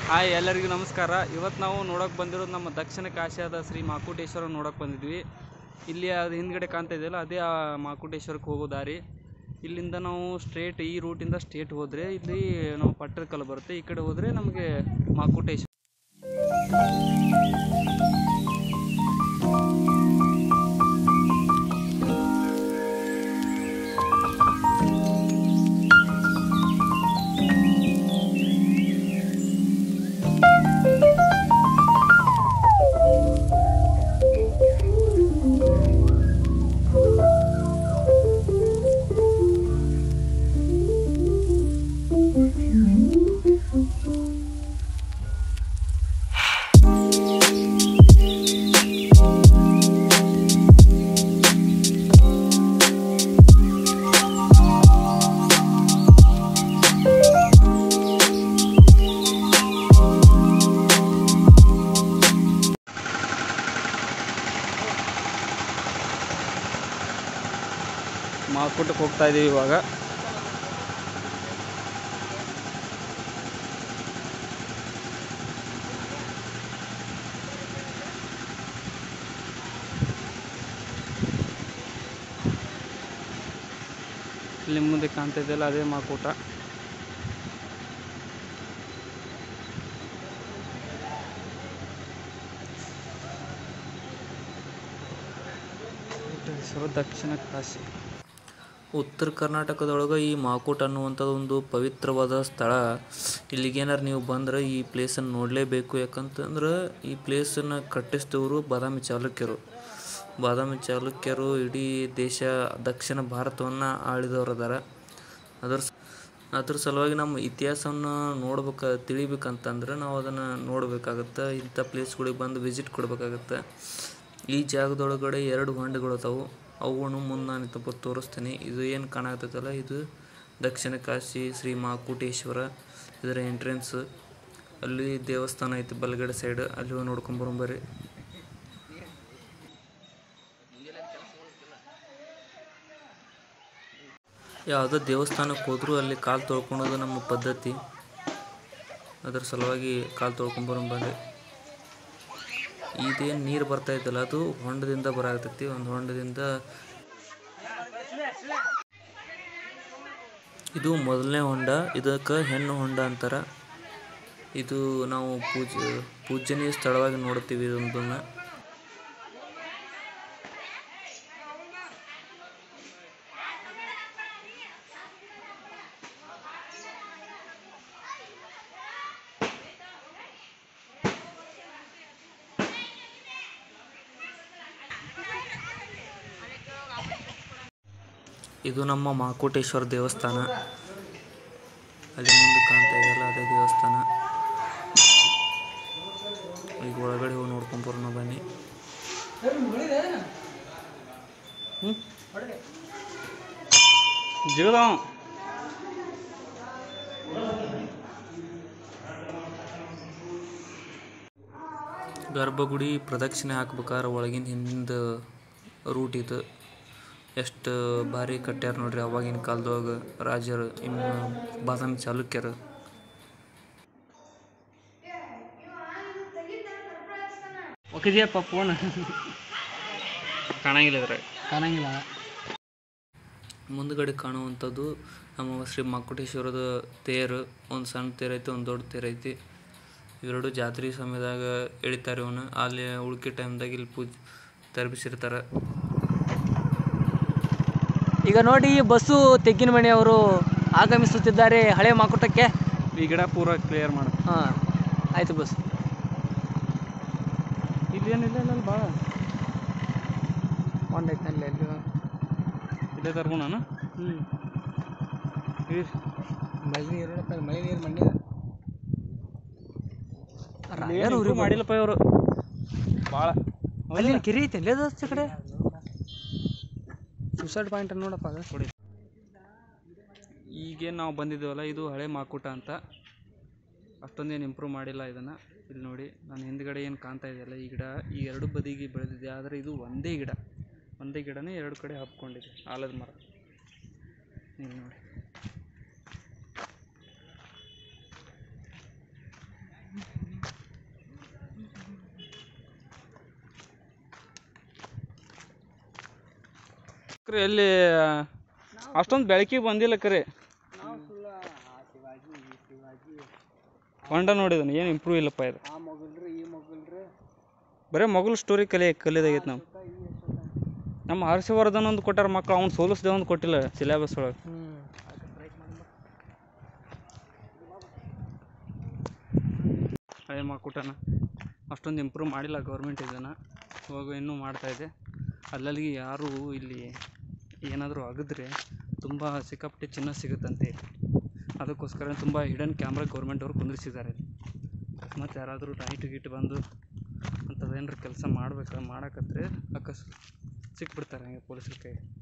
Hi ಎಲ್ಲರಿಗೂ ನಮಸ್ಕಾರ. ಇವತ್ತು ನಾವು ನೋಡೋಕೆ ಬಂದಿರೋದು ನಮ್ಮ ದಕ್ಷಿಣ ಕಾಶಿಯಾದ ಶ್ರೀ ಮಾಕುಟೇಶ್ವರ ನೋಡೋಕೆ ಬಂದಿದ್ವಿ. ಇಲ್ಲಿ ಅದು ಹಿಂದ್ಗಡೆ ಕಾಣ್ತಾ ಇದೆಯಲ್ಲ, ಅದೇ ಆ ಮಾಕುಟೇಶ್ವರಕ್ಕೆ ಹೋಗೋ ದಾರಿ. ಇಲ್ಲಿಂದ ನಾವು ಸ್ಟ್ರೇಟ್ ಈ ರೂಟಿಂದ ಸ್ಟ್ರೇಟ್ ಹೋದರೆ ಇಲ್ಲಿ ನಾವು ಪಟ್ಟದಕಲ್ಲು ಬರುತ್ತೆ. ಈ ಕಡೆ ಹೋದರೆ ನಮಗೆ ಮಾಕುಟೇಶ್ವರ. ಮಾಕುಟಕ್ಕೆ ಹೋಗ್ತಾ ಇದೀವಿ ಇವಾಗ. ಇಲ್ಲಿ ಮುಂದೆ ಕಾಣ್ತಾ ಇದೆಯಲ್ಲ, ಅದೇ ಮಾಕುಟ. ದಕ್ಷಿಣ ಕಾಶಿ. ಉತ್ತರ ಕರ್ನಾಟಕದೊಳಗೆ ಈ ಮಾಕುಟ ಅನ್ನುವಂಥದ್ದು ಒಂದು ಪವಿತ್ರವಾದ ಸ್ಥಳ. ಇಲ್ಲಿಗೇನಾರು ನೀವು ಬಂದ್ರೆ ಈ ಪ್ಲೇಸನ್ನು ನೋಡಲೇಬೇಕು. ಯಾಕಂತಂದ್ರೆ ಈ ಪ್ಲೇಸನ್ನು ಕಟ್ಟಿಸಿದವರು ಬಾದಾಮಿ ಚಾಲುಕ್ಯರು ಇಡೀ ದೇಶ ದಕ್ಷಿಣ ಭಾರತವನ್ನು ಆಳಿದವರು ಅದಾರ. ಅದ್ರ ಸಲುವಾಗಿ ನಮ್ಮ ಇತಿಹಾಸವನ್ನು ತಿಳಿಬೇಕಂತಂದ್ರೆ ನಾವು ಅದನ್ನು ನೋಡಬೇಕಾಗತ್ತೆ. ಇಂಥ ಪ್ಲೇಸ್ಗಳಿಗೆ ಬಂದು ವಿಸಿಟ್ ಕೊಡಬೇಕಾಗತ್ತೆ. ಈ ಜಾಗದೊಳಗಡೆ 2 ಹೊಂಡಗಳು ಅದಾವು. ಅವುಗಳನ್ನು ಮುಂದೆ ನಾನು ತೋರಿಸ್ತೀನಿ. ಇದು ಏನು ಕಾಣಾಕತ್ತೈತಲ್ಲ, ಇದು ದಕ್ಷಿಣ ಕಾಶಿ ಶ್ರೀ ಮಾಕುಟೇಶ್ವರ. ಇದರ ಎಂಟ್ರೆನ್ಸ್. ಅಲ್ಲಿ ದೇವಸ್ಥಾನ ಐತಿ ಬಲಗಡೆ ಸೈಡ್. ಅಲ್ಲಿ ಹೋಗಿ ನೋಡ್ಕೊಂಬರ್ರಿ. ಯಾವುದೋ ದೇವಸ್ಥಾನಕ್ಕೆ ಹೋದರೂ ಅಲ್ಲಿ ಕಾಲು ತೊಳ್ಕೊಳೋದು ನಮ್ಮ ಪದ್ಧತಿ. ಅದರ ಸಲುವಾಗಿ ಕಾಲು ತೊಳ್ಕೊಂಬರ್ರಿ. ಇದೇನು ನೀರು ಬರ್ತಾ ಇದ್ದಲ್ಲ, ಅದು ಹೊಂಡದಿಂದ ಬರಾಕತ್ತೈತಿ. ಒಂದು ಹೊಂಡದಿಂದ. ಇದು ಮೊದಲನೇ ಹೊಂಡ. ಇದಕ್ಕೆ ಹೆಣ್ಣು ಹೊಂಡ ಅಂತಾರೆ. ಇದು ನಾವು ಪೂಜನೀಯ ಸ್ಥಳವಾಗಿ ನೋಡ್ತೀವಿ ಇದೊಂದನ್ನು. ಇದು ನಮ್ಮ ಮಾಕುಟೇಶ್ವರ ದೇವಸ್ಥಾನ. ಅಲ್ಲಿ ಮುಂದೆ ಕಾಣ್ತಾ ಇದೆಯಲ್ಲ, ಅದೇ ದೇವಸ್ಥಾನ. ಈಗ ಒಳಗಡೆ ಹೋಗಿ ನೋಡ್ಕೊಂಬರೋಣ ಬನ್ನಿ. ಗರ್ಭಗುಡಿ ಪ್ರದಕ್ಷಿಣೆ ಹಾಕ್ಬೇಕಾದ್ರೆ ಒಳಗಿನ ಹಿಂದಿಂದ ರೂಟ್ ಇದು. ಎಷ್ಟು ಭಾರಿ ಕಟ್ಟ್ಯಾರ ನೋಡ್ರಿ ಅವಾಗಿನ ಕಾಲದೊಳಗೆ ರಾಜರು, ಇನ್ನು ಬಾದಾಮಿ ಚಾಲುಕ್ಯರು. ಓಕೆದಿಯಪ್ಪ ಫೋನ್ ಕಾಣಂಗಿಲ್ಲ. ಮುಂದ್ಗಡೆ ಕಾಣುವಂಥದ್ದು ನಮ್ಮ ಶ್ರೀ ಮಾಕುಟೇಶ್ವರದ ತೇರು. ಒಂದು ಸಣ್ಣ ತೇರು ಐತಿ, ಒಂದು ದೊಡ್ಡ ತೇರು ಐತಿ. ಇವೆರಡು ಜಾತ್ರೆ ಸಮಯದಾಗ ಎಳಿತಾರೆ ಇವನು. ಅಲ್ಲಿ ಉಳ್ಕಿ ಟೈಮ್ದಾಗ ಇಲ್ಲಿ ಪೂಜೆ ತರಬಿಸಿರ್ತಾರೆ. ಈಗ ನೋಡಿ, ಬಸ್ಸು ತೆಗ್ಗಿನಮಣಿ ಅವರು ಆಗಮಿಸುತ್ತಿದ್ದಾರೆ ಹಳೆ ಮಾಕುಟಕ್ಕೆ. ಈ ಗಿಡ ಪೂರ ಕ್ಲಿಯರ್ ಮಾಡ. ಹಾಂ, ಆಯಿತು ಬಸ್. ಇಲ್ಲೇನಿಲ್ಲ ಭಾಳ ಒಂದೈತಲ್ಲ ಅಲ್ಲಿ ಇಲ್ಲೇ ತರ್ಬೋ ನಾನು. ಮಳೆ ನೀರು ಮಂಡ್ಯ ಮಾಡಿಲ್ಲಪ್ಪ ಇವರು ಭಾಳ. ಅಲ್ಲಿ ಕೆರೆ ಐತೆ ಅಲ್ಲೇ ಅದ ಕಡೆ. ಸೂಸೈಡ್ ಪಾಯಿಂಟ್ ನೋಡಪ್ಪ ಅದು. ಈಗೇನು ನಾವು ಬಂದಿದ್ದೇವಲ್ಲ, ಇದು ಹಳೆ ಮಾಕುಟ ಅಂತ. ಅಷ್ಟೊಂದೇನು ಇಂಪ್ರೂವ್ ಮಾಡಿಲ್ಲ ಇದನ್ನು. ಇಲ್ಲಿ ನೋಡಿ, ನಾನು ಹಿಂದ್ಗಡೆ ಏನು ಕಾಣ್ತಾ ಇದೆಯಲ್ಲ, ಈ ಗಿಡ ಈ 2 ಬದಿಗೆ ಬೆಳೆದಿದೆ. ಆದರೆ ಇದು ಒಂದೇ ಗಿಡನೇ 2 ಕಡೆ ಹಬ್ಕೊಂಡಿದೆ, ಆಲದ ಮರ. ಇಲ್ಲಿ ನೋಡಿ. ಕರೆ ಎಲ್ಲಿ ಅಷ್ಟೊಂದು ಬೆಳಕಿಗೆ ಬಂದಿಲ್ಲ ಕರೆ. ಹೊಂಡ ನೋಡಿದನು ಏನು ಇಂಪ್ರೂವ್ ಇಲ್ಲಪ್ಪ ಇದು. ಬರೀ ಮಗಳು ಸ್ಟೋರಿ ಕಲಿಯೋದಾಗೈತೆ ನಾವು. ನಮ್ಮ ಹರ್ಷವರ್ಧನ್ ಒಂದು ಕೊಟ್ಟಾರ ಮಕ್ಕಳು, ಅವ್ನು ಸೋಲಿಸ್ದೆ ಒಂದು ಕೊಟ್ಟಿಲ್ಲ ಸಿಲೆಬಸ್ ಒಳಗೆ. ಹಳೆ ಮಾಕುಟನ ಅಷ್ಟೊಂದು ಇಂಪ್ರೂವ್ ಮಾಡಿಲ್ಲ ಗೌರ್ಮೆಂಟ್ ಇದನ್ನು, ಇವಾಗ ಇನ್ನೂ ಮಾಡ್ತಾಯಿದೆ. ಅಲ್ಲಲ್ಲಿ ಯಾರು ಇಲ್ಲಿ ಏನಾದರೂ ಆಗಿದ್ರೆ ತುಂಬ ಸಿಕ್ಕಾಪಟ್ಟೆ ಚಿನ್ನ ಸಿಗುತ್ತಂತೆ. ಅದಕ್ಕೋಸ್ಕರ ತುಂಬ ಹಿಡನ್ ಕ್ಯಾಮ್ರಾ ಗೌರ್ಮೆಂಟ್ ಅವರು ಕುಂದಿರಿಸಿದ್ದಾರೆ. ಮತ್ತು ಯಾರಾದರೂ ನೈಟ್ ಗೀಟ್ ಬಂದು ಅಂಥದ್ದೇನಾರು ಕೆಲಸ ಮಾಡಕತ್ರೆ ಸಿಕ್ಬಿಡ್ತಾರೆ ಹಂಗೆ ಪೊಲೀಸರ ಕೈ.